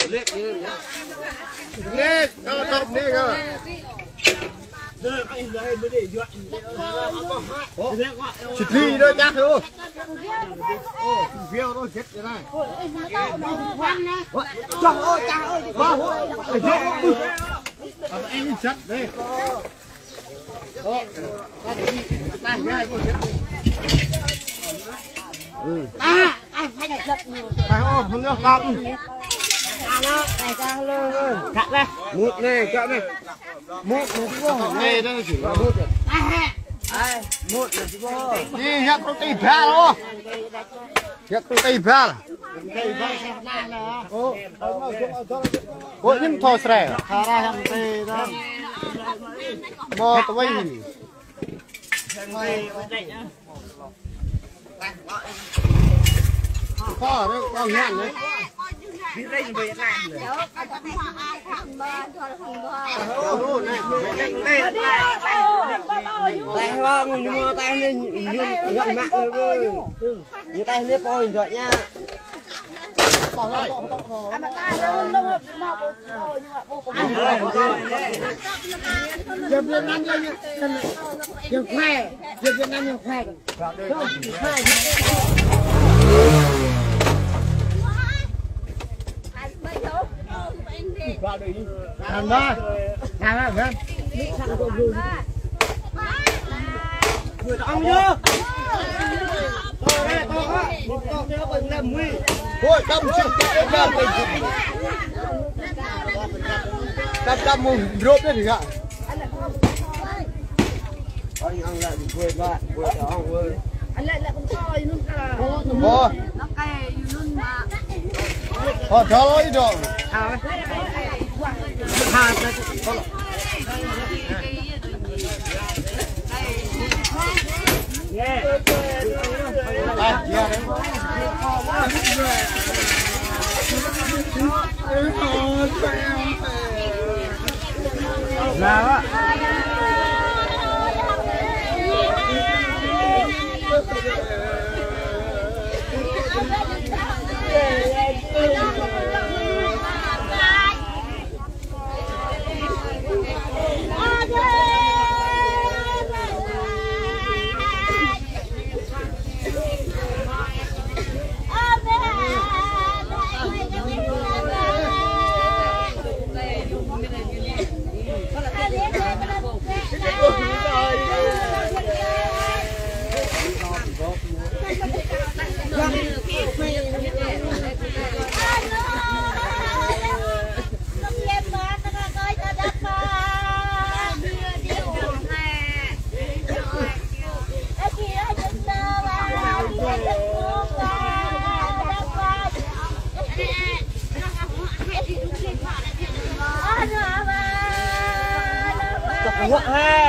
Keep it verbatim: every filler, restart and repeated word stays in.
nghe cho top đi cơ chỉ thi thôi chắc thôi phiêu thôi chết cái này trời ơi trời ơi anh chết đây à anh phải đặt giật nhiều phải không không được không nó này ra luôn cắt đây một này cắt này một một này đây chỉ có một à một là chỉ có đi nhắc công ty phá luôn nhắc công ty phá ôi nhưng thôi sẻ thà ra hàng tê đó mò tụi mình khó đấy bao ngàn đấy tay không nhưng mà tay lên gần mặt rồi như tay lên coi rồi nha giờ Việt Nam như như khoe giờ Việt Nam như khoe không khoe làm đó làm đó xem người ông nhớ thôi đấy thôi á một con nó bằng làm nguy thôi đâm chừng đâm đâm đâm một rốt đấy thì ạ anh ăn lại quên bạn quên đó ông ơi anh lại lại con coi luôn cả thôi nó cay luôn mà thôi thôi rồi à hạt này yeah à yeah nào á Ngựa ha